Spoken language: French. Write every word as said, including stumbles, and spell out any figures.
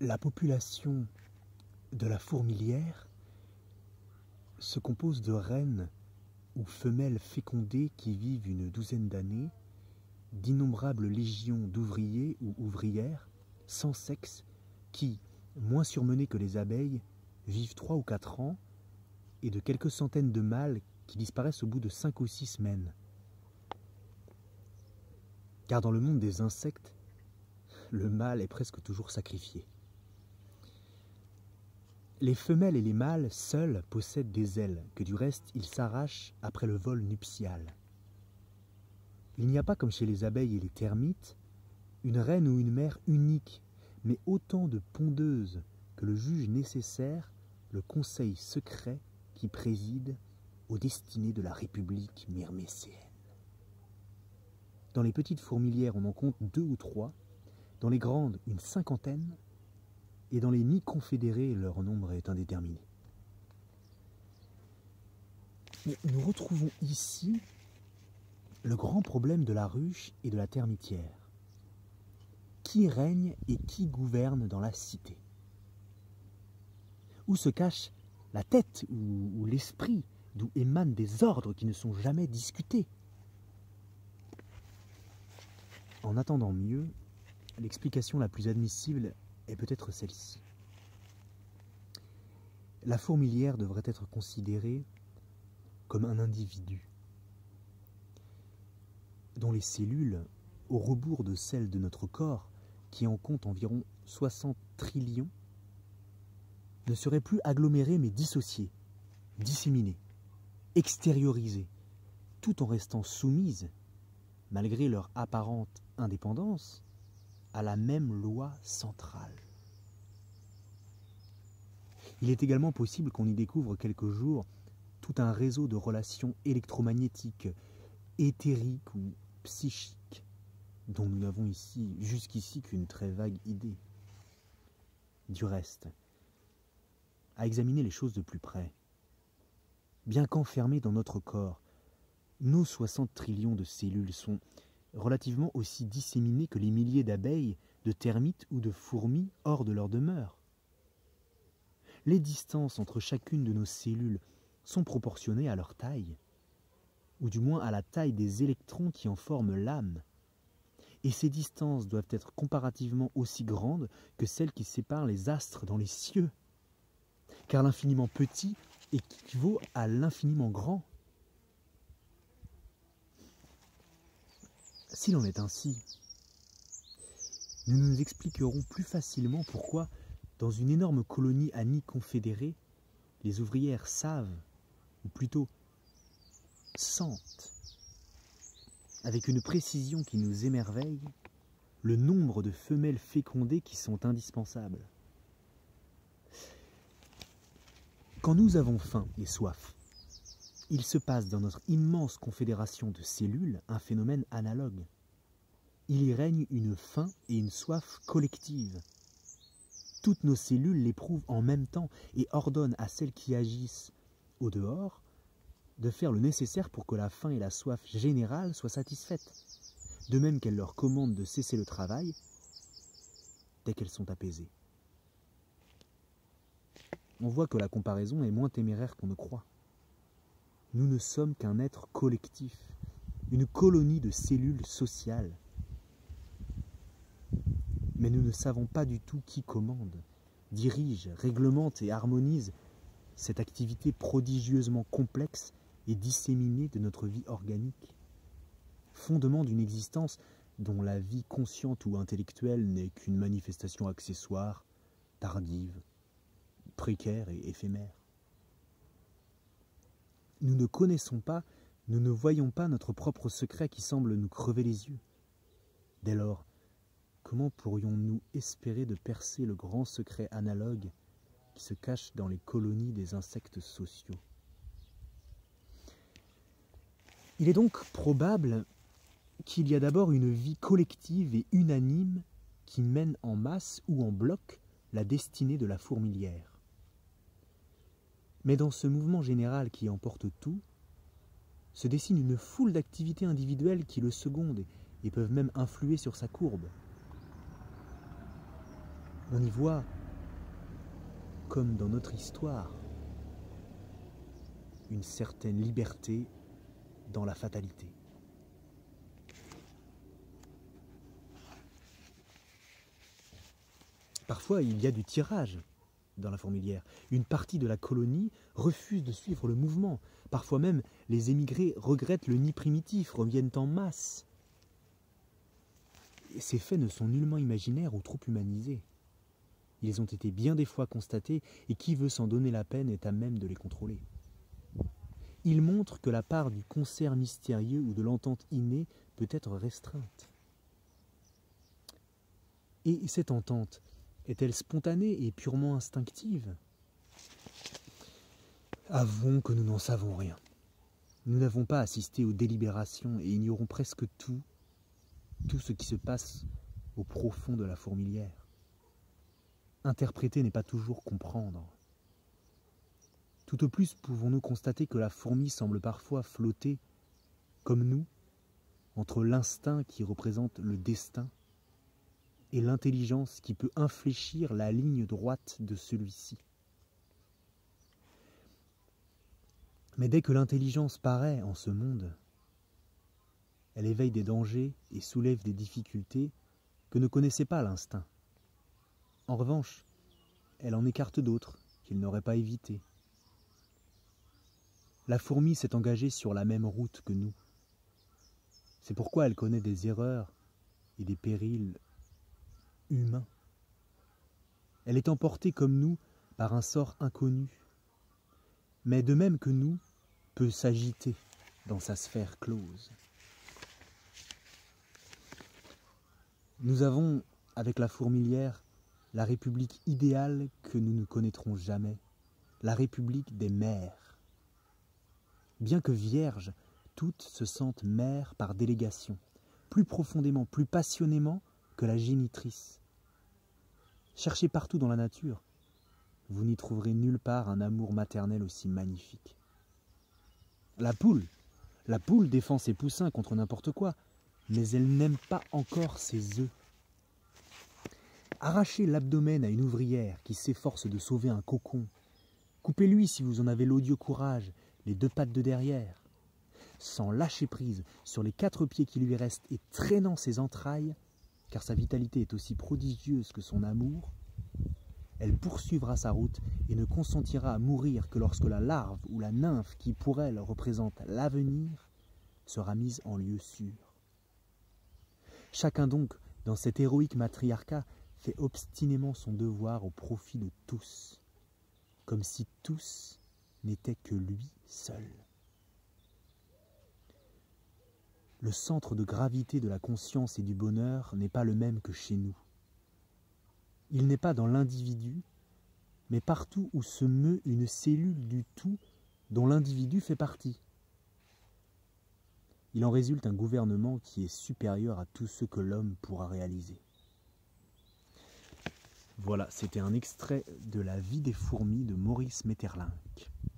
La population de la fourmilière se compose de reines ou femelles fécondées qui vivent une douzaine d'années, d'innombrables légions d'ouvriers ou ouvrières, sans sexe, qui, moins surmenés que les abeilles, vivent trois ou quatre ans, et de quelques centaines de mâles qui disparaissent au bout de cinq ou six semaines. Car dans le monde des insectes, le mâle est presque toujours sacrifié. Les femelles et les mâles seuls possèdent des ailes, que du reste ils s'arrachent après le vol nuptial. Il n'y a pas, comme chez les abeilles et les termites, une reine ou une mère unique, mais autant de pondeuses que le juge nécessaire le conseil secret qui préside aux destinées de la République myrmécéenne. Dans les petites fourmilières, on en compte deux ou trois, dans les grandes, une cinquantaine, et dans les nids confédérés, leur nombre est indéterminé. Mais nous retrouvons ici le grand problème de la ruche et de la termitière. Qui règne et qui gouverne dans la cité? Où se cache la tête ou, ou l'esprit, d'où émanent des ordres qui ne sont jamais discutés? En attendant mieux, l'explication la plus admissible est peut-être celle-ci. La fourmilière devrait être considérée comme un individu dont les cellules, au rebours de celles de notre corps, qui en compte environ soixante trillions, ne seraient plus agglomérées mais dissociées, disséminées, extériorisées, tout en restant soumises, malgré leur apparente indépendance, à la même loi centrale. Il est également possible qu'on y découvre quelques jours tout un réseau de relations électromagnétiques, éthériques ou psychiques, dont nous n'avons ici, jusqu'ici qu'une très vague idée. Du reste, à examiner les choses de plus près, bien qu'enfermés dans notre corps, nos soixante trillions de cellules sont relativement aussi disséminées que les milliers d'abeilles, de termites ou de fourmis hors de leur demeure. Les distances entre chacune de nos cellules sont proportionnées à leur taille, ou du moins à la taille des électrons qui en forment l'âme. Et ces distances doivent être comparativement aussi grandes que celles qui séparent les astres dans les cieux, car l'infiniment petit équivaut à l'infiniment grand. S'il en est ainsi, nous nous expliquerons plus facilement pourquoi, dans une énorme colonie à nids confédérés, les ouvrières savent, ou plutôt sentent, avec une précision qui nous émerveille, le nombre de femelles fécondées qui sont indispensables. Quand nous avons faim et soif, il se passe dans notre immense confédération de cellules un phénomène analogue. Il y règne une faim et une soif collectives. Toutes nos cellules l'éprouvent en même temps et ordonnent à celles qui agissent au dehors de faire le nécessaire pour que la faim et la soif générale soient satisfaites, de même qu'elles leur commandent de cesser le travail dès qu'elles sont apaisées. On voit que la comparaison est moins téméraire qu'on ne croit. Nous ne sommes qu'un être collectif, une colonie de cellules sociales. Mais nous ne savons pas du tout qui commande, dirige, réglemente et harmonise cette activité prodigieusement complexe et disséminée de notre vie organique, fondement d'une existence dont la vie consciente ou intellectuelle n'est qu'une manifestation accessoire, tardive, précaire et éphémère. Nous ne connaissons pas, nous ne voyons pas notre propre secret qui semble nous crever les yeux. Dès lors, comment pourrions-nous espérer de percer le grand secret analogue qui se cache dans les colonies des insectes sociaux? Il est donc probable qu'il y a d'abord une vie collective et unanime qui mène en masse ou en bloc la destinée de la fourmilière. Mais dans ce mouvement général qui emporte tout, se dessine une foule d'activités individuelles qui le secondent et peuvent même influer sur sa courbe. On y voit, comme dans notre histoire, une certaine liberté dans la fatalité. Parfois, il y a du tirage dans la fourmilière. Une partie de la colonie refuse de suivre le mouvement. Parfois même, les émigrés regrettent le nid primitif, reviennent en masse. Et ces faits ne sont nullement imaginaires ou trop humanisés. Ils ont été bien des fois constatés, et qui veut s'en donner la peine est à même de les contrôler. Ils montrent que la part du concert mystérieux ou de l'entente innée peut être restreinte. Et cette entente, est-elle spontanée et purement instinctive? Avouons que nous n'en savons rien. Nous n'avons pas assisté aux délibérations et ignorons presque tout, tout ce qui se passe au profond de la fourmilière. Interpréter n'est pas toujours comprendre. Tout au plus pouvons-nous constater que la fourmi semble parfois flotter, comme nous, entre l'instinct qui représente le destin et l'intelligence qui peut infléchir la ligne droite de celui-ci. Mais dès que l'intelligence paraît en ce monde, elle éveille des dangers et soulève des difficultés que ne connaissait pas l'instinct. En revanche, elle en écarte d'autres qu'il n'aurait pas évitées. La fourmi s'est engagée sur la même route que nous. C'est pourquoi elle connaît des erreurs et des périls humain. Elle est emportée comme nous par un sort inconnu, mais de même que nous, peut s'agiter dans sa sphère close. Nous avons, avec la fourmilière, la république idéale que nous ne connaîtrons jamais, la république des mères. Bien que vierges, toutes se sentent mères par délégation, plus profondément, plus passionnément que la génitrice. Cherchez partout dans la nature, vous n'y trouverez nulle part un amour maternel aussi magnifique. La poule, la poule défend ses poussins contre n'importe quoi, mais elle n'aime pas encore ses œufs. Arrachez l'abdomen à une ouvrière qui s'efforce de sauver un cocon. Coupez-lui, si vous en avez l'odieux courage, les deux pattes de derrière. Sans lâcher prise sur les quatre pieds qui lui restent et traînant ses entrailles, car sa vitalité est aussi prodigieuse que son amour, elle poursuivra sa route et ne consentira à mourir que lorsque la larve ou la nymphe qui pour elle représente l'avenir sera mise en lieu sûr. Chacun donc, dans cet héroïque matriarcat, fait obstinément son devoir au profit de tous, comme si tous n'étaient que lui seul. Le centre de gravité de la conscience et du bonheur n'est pas le même que chez nous. Il n'est pas dans l'individu, mais partout où se meut une cellule du tout dont l'individu fait partie. Il en résulte un gouvernement qui est supérieur à tout ce que l'homme pourra réaliser. Voilà, c'était un extrait de La vie des fourmis de Maurice Maeterlinck.